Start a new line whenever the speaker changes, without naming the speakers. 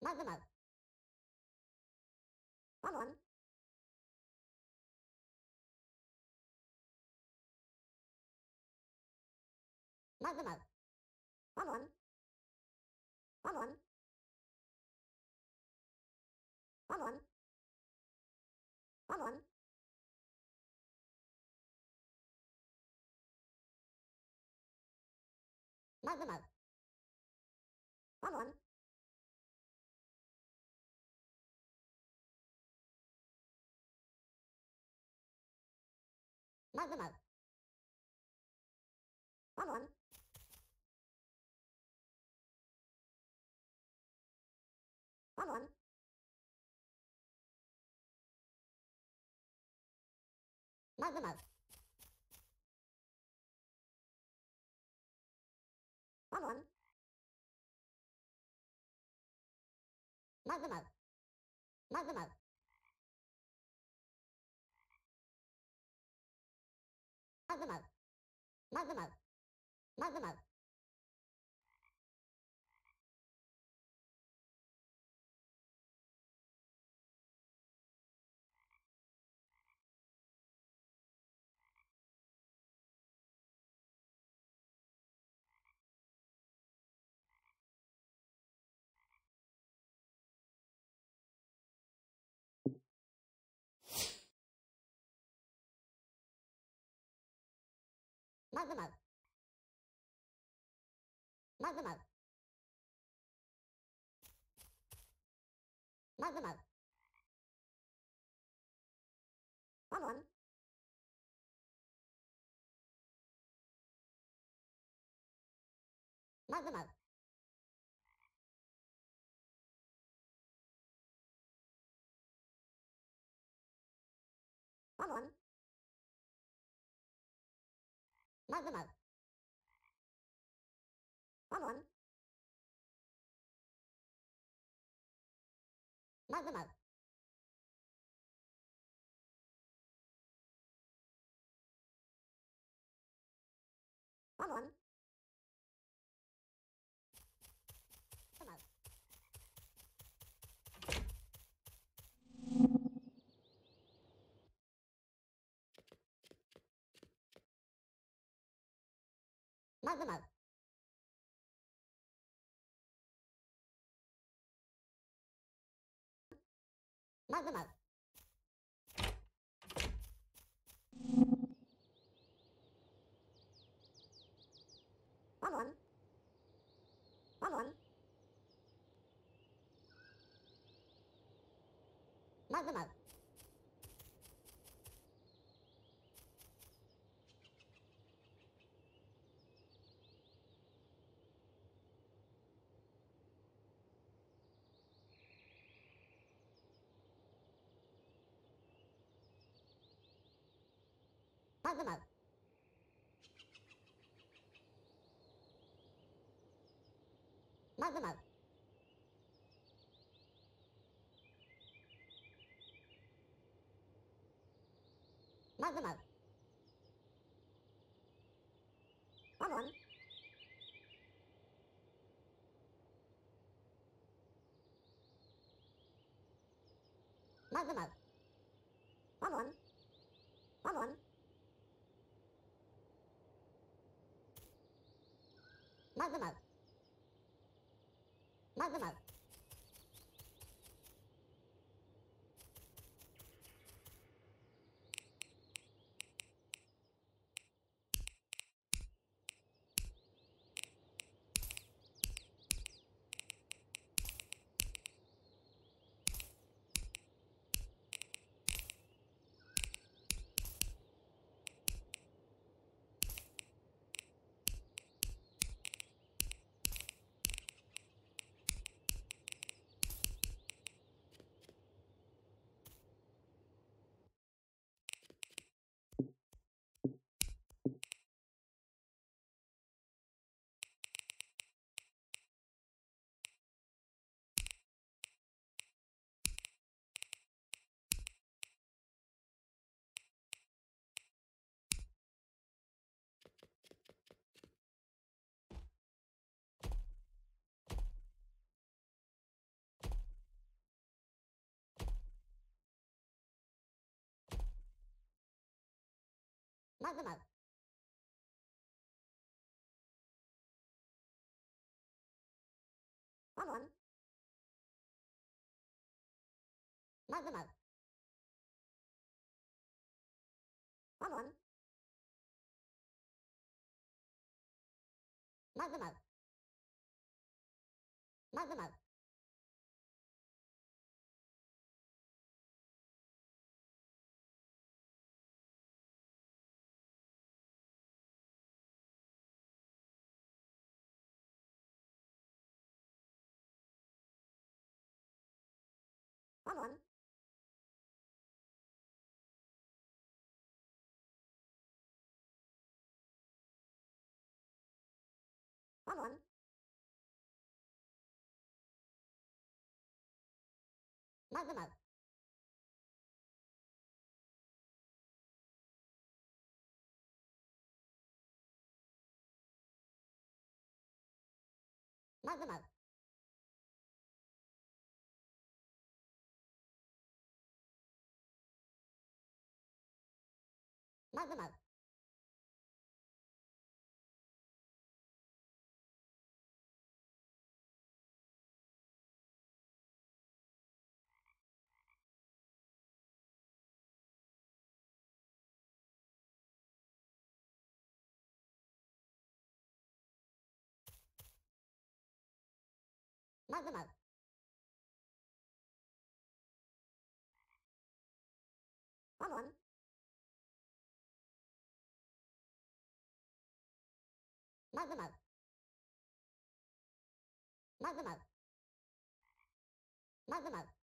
まずまう。ワンワン。まずまう。ワンワン。ワンワン。ワンワン。ワンワン。まずまう。ワンワン。まずまう。ワンワン。ワンワン。まずまう。ワンワン。まずまう。まずまう。まずまう。まずまう。まずまう。まずまう。まずまう。まずまう。ワンワン。まずまう。ワンワン。まずまう。ワンワン。まずまう。ワンワン。まずまう。まずまう。まずまう。ワンワン。ワンワン。まずまう。まずまう。まずまう。まずまう。ワンワン。まずまう。ワンワン。ワンワン。まずまう。まずまう。 まぐまぐワンワンまぐまぐワンワンまぐまぐまぐまぐワンワンワンワンまぐまぐまぐまぐまぐまぐまぐまぐワンワンまぐまぐまぐまぐまぐまぐ